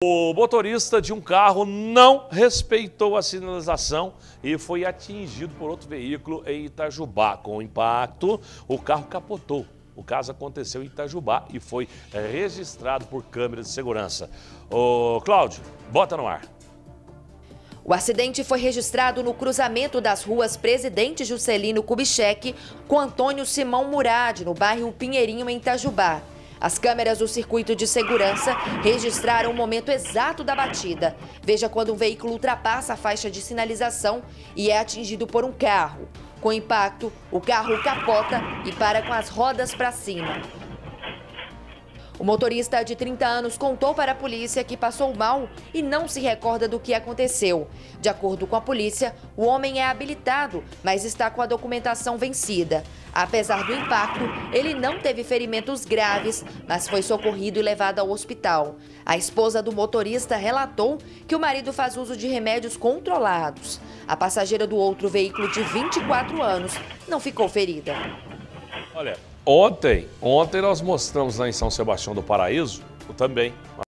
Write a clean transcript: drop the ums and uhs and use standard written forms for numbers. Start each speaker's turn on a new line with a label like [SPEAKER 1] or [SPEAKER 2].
[SPEAKER 1] O motorista de um carro não respeitou a sinalização e foi atingido por outro veículo em Itajubá. Com o impacto, o carro capotou. O caso aconteceu em Itajubá e foi registrado por câmeras de segurança. Ô, Cláudio, bota no ar.
[SPEAKER 2] O acidente foi registrado no cruzamento das ruas Presidente Juscelino Kubitschek com Antônio Simão Murad, no bairro Pinheirinho, em Itajubá. As câmeras do circuito de segurança registraram o momento exato da batida. Veja quando um veículo ultrapassa a faixa de sinalização e é atingido por um carro. Com impacto, o carro capota e para com as rodas para cima. O motorista de 30 anos contou para a polícia que passou mal e não se recorda do que aconteceu. De acordo com a polícia, o homem é habilitado, mas está com a documentação vencida. Apesar do impacto, ele não teve ferimentos graves, mas foi socorrido e levado ao hospital. A esposa do motorista relatou que o marido faz uso de remédios controlados. A passageira do outro veículo, de 24 anos, não ficou ferida.
[SPEAKER 1] Olha, ontem nós mostramos lá em São Sebastião do Paraíso também